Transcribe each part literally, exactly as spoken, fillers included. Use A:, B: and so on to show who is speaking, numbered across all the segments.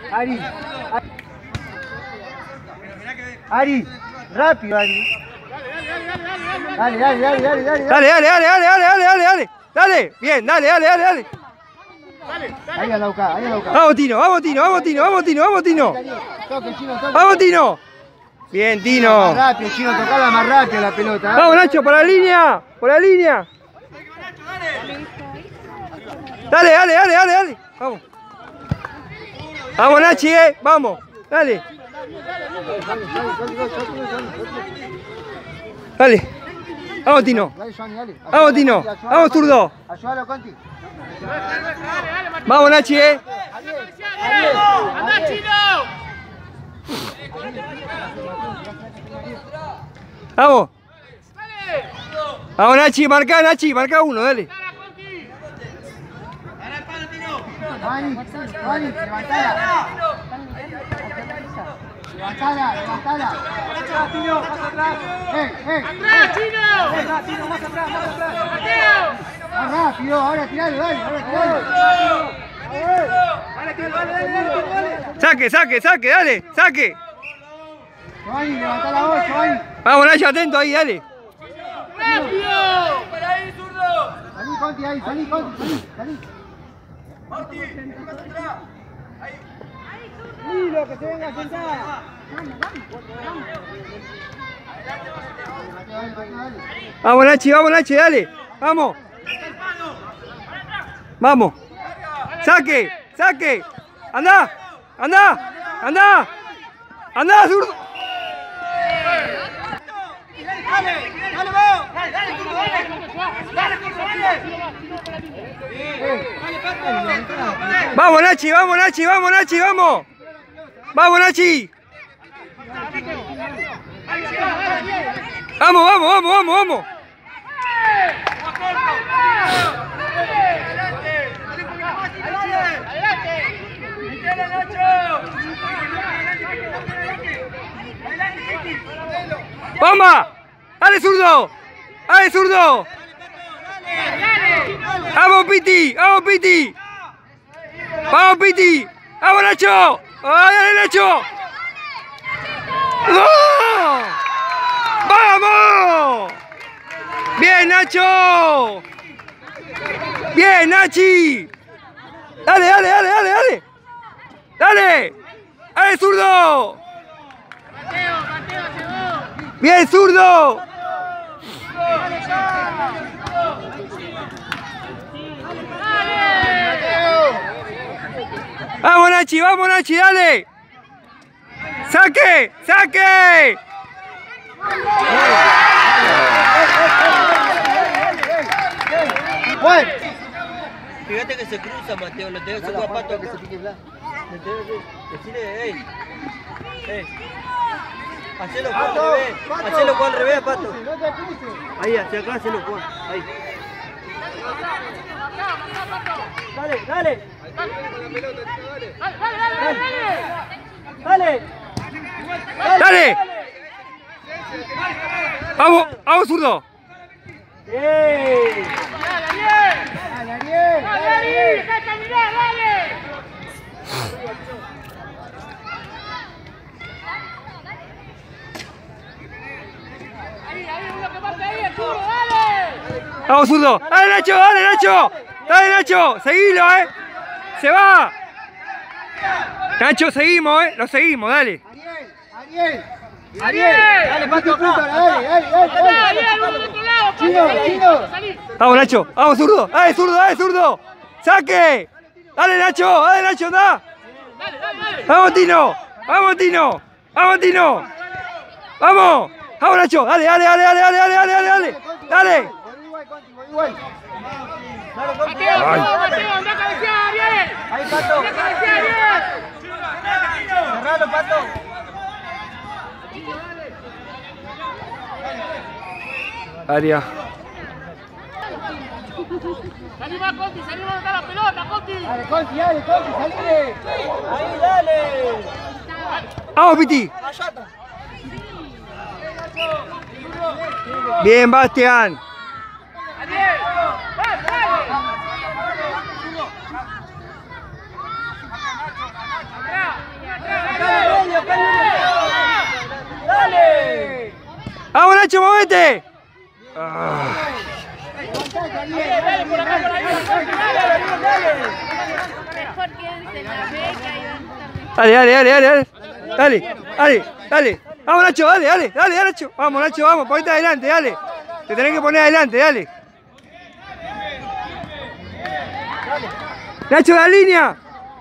A: Ari. Ari. Rápido, Ari. Dale, dale, dale, dale, dale.
B: Dale, dale, dale, dale, dale, dale, dale, dale. Dale, bien, dale, dale, dale, dale.
A: Ahí a la boca, ahí a la boca.
B: Vamos, Tino, vamos, Tino, vamos, Tino, vamos, Tino, vamos, Tino.
A: Toque, Chino, toque.
B: Vamos, Tino. Bien, Tino.
A: Más rápido, Chino, tocala más rápido la pelota. ¿eh?
B: Vamos, Nacho, por la línea, por la línea. Dale, dale, dale, dale, dale. Vamos. Vamos, Nachi, eh. Vamos, dale. Dale. Vamos, Tino. Vamos, Tino. Vamos, zurdo.
A: Ayúdalo, Conti.
B: Vamos, Nachi, eh.
C: ¡Anda, Chino!
B: Vamos. Vamos, Nachi, marca, Nachi, marca uno, dale.
A: Vani, Vani, levantala. Levantala, levantala. Chino, más atrás. ¡Eh, eh!
C: ¡Atrás, Chino!
A: ¡Eh, Chino, más atrás, más atrás!
C: ¡Mateo!
A: Más rápido, ahora tiralo, dale, ahora tiralo. Dale, dale, dale, dale.
B: Saque, saque, saque, dale, saque.
A: Giovanni, levantá la voz, Giovanni.
B: Vamos, Nacho, atento ahí, dale.
C: ¡Rápido! ¡Para ahí, zurdo!
A: Salí, Conti, ahí, salí, Conti, salí, salí.
C: ¡Marti! ¡Más atrás!
A: Lilo, que se venga a sentar.
B: Vamos, Nachi, vamos, Nachi, dale. Vamos. Vamos. Saque, saque. Anda, anda, anda. Anda, zurdo.
C: ¡Dale! ¡Dale, vos! ¡Dale, dale, zurdo, dale! ¡Dale, zurdo, dale!
B: Vamos, Nachi, vamos, Nachi, vamos, Nachi, vamos. Vamos, Nachi. Vamos, vamos, vamos, vamos, vamos. ¡Vamos! ¡Dale, zurdo! ¡Dale, zurdo! ¡Vamos, Piti! ¡Vamos, Piti! ¡Vamos, Piti! ¡Vamos, Nacho! ¡Ay, dale, Nacho! ¡No! ¡Vamos! ¡Bien, Nacho! ¡Bien, Nachi! ¡Dale, dale, dale, dale, dale! ¡Dale! ¡Dale, zurdo! ¡Bien, zurdo! ¡Vamos, Nachi! ¡Vamos, Nachi! ¡Dale! ¡Saque! ¡Saque!
A: ¡Juan!
D: Fíjate que se cruza, Mateo, le tengo que sacar pato que se pique blanco. Le tengo que decirle, ey, ey. Hacelo Juan al revés, hacelo Juan al revés, Pato. Ahí, hacia acá, hacelo Juan, ahí. Dale, dale. Dale.
B: ¡Dale! ¡Vamos! ¡Vamos, zurdo!
D: ¡Ey!
A: ¡Dale, Ariel!
C: ¡Dale, Ari! ¡Deja de caminar, dale! Ahí, ahí, uno que pasa ahí, el zurdo, dale.
B: ¡Vamos, zurdo! ¡Dale, Nacho! ¡Dale, Nacho! ¡Dale, Nacho! ¡Seguilo, eh! ¡Se va! Nacho, seguimos, eh. Lo seguimos, dale.
A: Ariel, Ariel. Ariel, dale, Pato, dale, dale, dale, dale.
C: Ariel, uno de otro lado,
A: Chino, Chino.
B: Vamos, Nacho. Vamos, zurdo. Dale, zurdo, dale, zurdo. ¡Saque! Dale, Nacho. Dale, Nacho, anda.
C: Dale, dale, dale.
B: Vamos, Tino. Vamos, Tino. Vamos, Tino. Vamos. Vamos, Nacho. Dale, dale, dale, dale, dale, dale, dale, dale. Dale.
A: Voy igual, Conti, voy igual.
C: Mateo, Mateo, Mateo, anda a cabecear, Ariel.
D: Ahí, Pato.
C: Anda a cabecear, Ariel.
D: Cerralo, Pato.
B: Aria.
C: Salí más, Conti, salí más a dar la pelota, Conti.
A: Dale, Conti, dale, Conti, salile.
D: Ahí, dale.
B: Vamos, Piti. Bien, Bastián.
C: Ariel, dale, dale. Atrás.
B: Nacho, movete. Ah.
E: Mejor quédense en la beca y van a estar.
B: Dale, dale, dale, dale, dale. Dale, dale, dale. Vamos, Nacho, dale, dale, dale, dale, Nacho. Vamos, Nacho, vamos, ponete adelante, dale. Te tenés que poner adelante, dale. Nacho, la línea.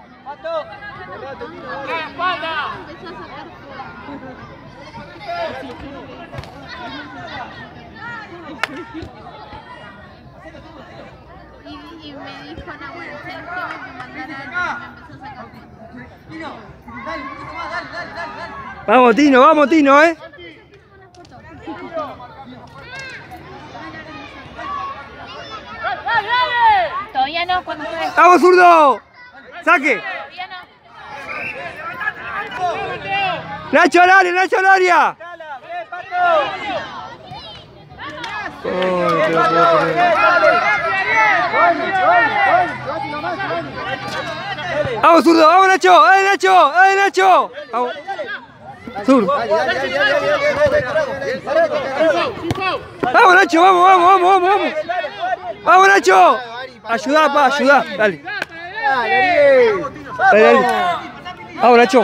E: Y, y me dijo Nahuel, ¿sabes qué? Me mandara y me empezó a sacar fotos.
B: Vamos, Tino, vamos, Tino, eh.
E: Todavía no, cuando juegue.
B: ¡Vamos, zurdo! ¡Saque!
E: Todavía no.
B: ¡Nacho al área, Nacho al área! Oh, no te lo puedo creer. ¡Vamos, zurdo! ¡Vamos, Nacho! ¡Dale, Nacho! ¡Dale, Nacho! ¡Vamos! ¡Zurdo! ¡Vamos, Nacho! ¡Vamos, vamos, vamos, vamos! ¡Vamos, ¡Vamos, Nacho! Ayudá, pa, ayudá. Dale. Dale, dale. Vamos, Nacho.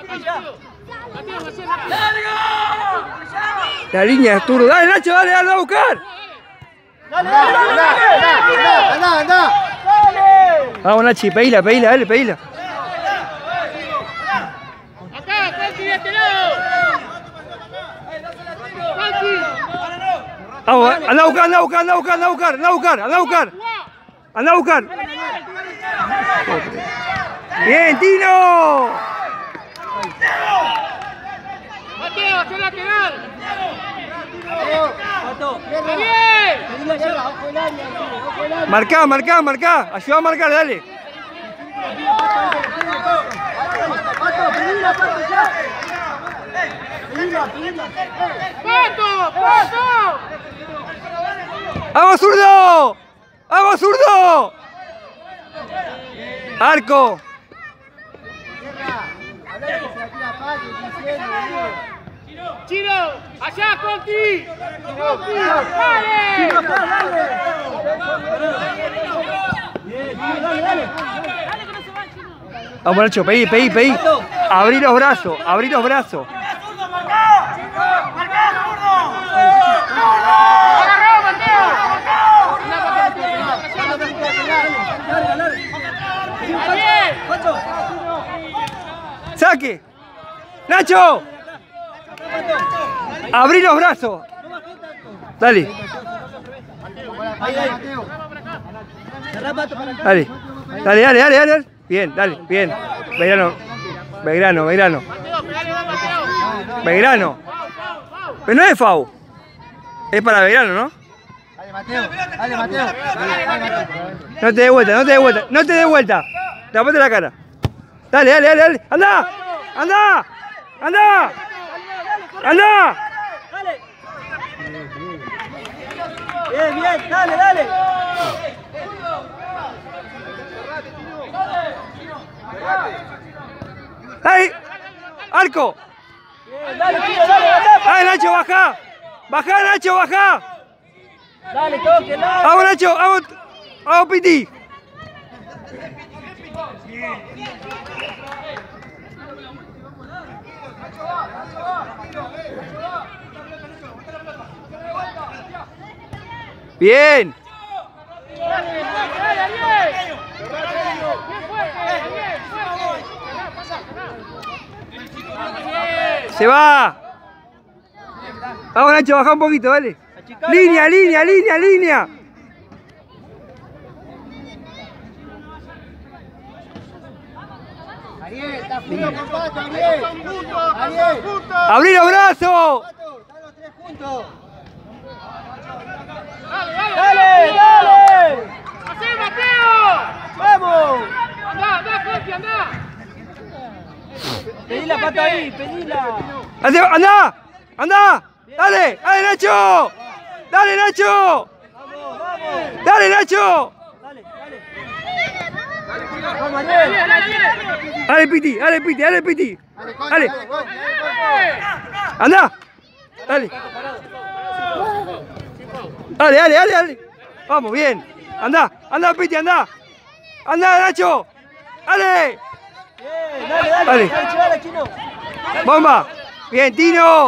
B: La línea es turno. Dale, Nacho, dale, dale a buscar.
A: ¡Anda, anda, anda!
B: Vamos, Nachi, pedila, pedila, dale, pedila.
C: Acá, Frankie, de este lado. Frankie.
B: Vamos, anda a buscar, anda a buscar, anda a buscar, anda a buscar, anda a buscar, anda a buscar. Anda a buscar. Bien, Tino.
C: Mateo, hace lateral.
B: Marcá, marcá, marcá. Ayuda a marcar, dale.
C: ¡Pato! ¡Pato!
B: ¡Vamos, zurdo! ¡Vamos, zurdo! Arco.
C: Chino, allá, Conti. Conti, dale.
B: Vamos, Nacho, pedí, pedí, pedí. Abrí los brazos, abrí los brazos.
C: ¡Agarró, Mateo!
B: ¡Saque! ¡Nacho! ¡Abrí los brazos! Dale. Dale. Dale, dale, dale, dale. Bien, dale, bien. Belgrano. Belgrano, Belgrano. Belgrano. Pero no es Fau. Es para Belgrano, ¿no?
A: Dale, Mateo. Dale, Mateo.
B: No te dé vuelta, no te dé vuelta, no te dé vuelta. Tapate la cara. Dale, dale, dale, dale. ¡Anda! ¡Anda! ¡Anda! ¡Anda!
D: Bien, bien, dale, dale.
B: ¡Ahí! ¡Arco!
D: Dale, Chino, dale, dale.
B: ¡Dale, Nacho, baja! ¡Baja, Nacho, baja!
D: Dale, toque, dale.
B: ¡Vamos, Nacho! ¡Vamos! ¡Vamos, Piti! ¡Bien! ¡Se va! Vamos, Nacho, baja un poquito, dale. Línea, línea, línea, línea.
A: Ariel, está frío con Pato, Ariel. Ariel.
B: ¡Abrí los brazos!
A: Pato, están los tres juntos.
D: Dale, dale.
C: ¡Hacé, Mateo!
D: Vamos.
C: ¡Andá, andá, Conti, andá!
D: Pedí la pata ahí, pedila.
B: ¡Anda! ¡Anda! ¡Anda! ¡Dale! ¡Dale, Nacho! ¡Dale, Nacho!
D: Vamos, vamos.
B: ¡Dale, Nacho!
D: Dale, dale. Vamos, Ariel.
B: ¡Dale, Piti! ¡Dale, Piti! ¡Dale, Piti!
A: Dale, Conti,
B: ¡Dale!
A: dale, Conti, dale, Conti.
B: ¡Anda! ¡Dale! Dale, dale, dale, dale. Vamos, bien. Anda, anda, Piti, anda. Anda, Nacho. Dale.
D: Bien, dale, dale,
B: Dale.
D: dale, dale, Chino.
B: Bomba. Bien, Tino.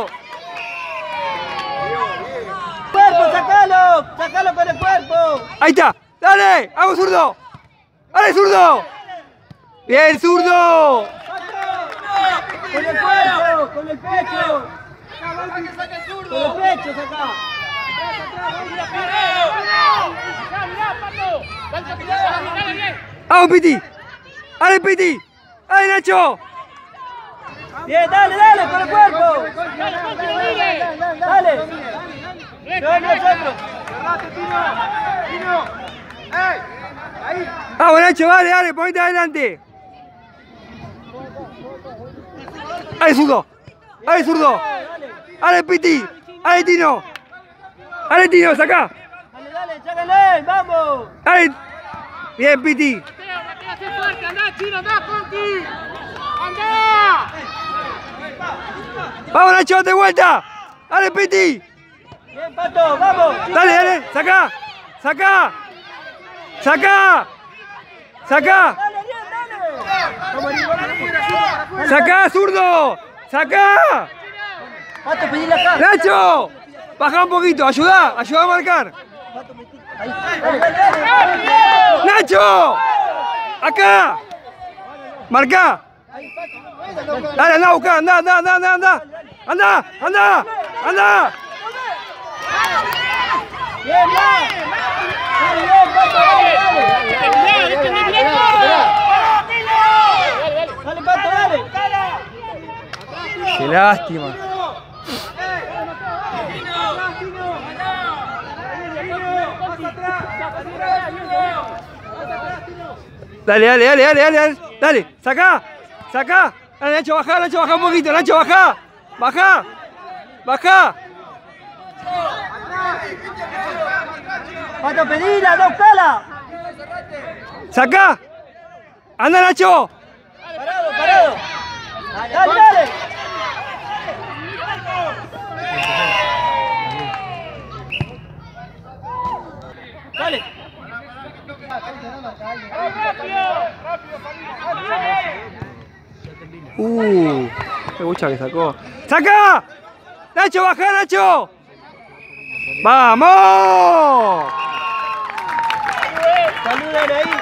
D: Cuerpo, sacalo, sacalo con el cuerpo.
B: Ahí está. Dale. Vamos, zurdo. Dale, zurdo. Bien, zurdo.
D: Con el cuerpo, con el pecho. Con el pecho, saca.
B: Vamos, Piti. Dale, Piti. Dale, Nacho.
D: Bien, dale, dale, con el cuerpo. Dale. No, nosotros.
B: Vamos, Nacho, dale, dale, ponete adelante. Dale, zurdo. Dale, zurdo. Dale, Piti. Dale, Tino. Dale, Tino, saca.
D: Dale, dale, chágale, vamos.
B: Dale. Bien, Piti. Vamos, Nacho, date vuelta. Dale, Piti.
D: Bien, Pato, vamos.
B: Dale, dale, saca. Saca. Saca. Saca.
D: Dale, bien, dale.
B: Saca, zurdo. Saca.
D: Pato, pedí la cara.
B: Nacho. Baja un poquito, ayuda, ayuda a marcar.
D: Ahí. Dale, dale, dale.
B: Nacho. Acá. Marca. Dale, anda a buscar, anda, anda, anda, anda, anda. Anda, anda, anda.
D: Bien, bien. Dale, bien, Pato, dale, dale. Dale, Pato, dale.
B: Qué lástima. Dale, dale, dale, dale, dale, dale, dale, saca, saca, dale, Nacho, baja, Nacho, baja un poquito, Nacho, baja, baja, baja,
D: Pato, pedila, no, buscala.
B: saca, anda, Nacho,
D: Parado, parado. Dale, dale. Dale.
B: uh, qué bucha que sacó, saca, Nacho, baja, Nacho, vamos,
D: Saluden ahí.